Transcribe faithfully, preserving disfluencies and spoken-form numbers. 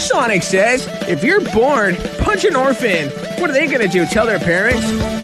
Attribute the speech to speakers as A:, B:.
A: Sonic says, if you're bored, punch an orphan. What are they gonna do, tell their parents?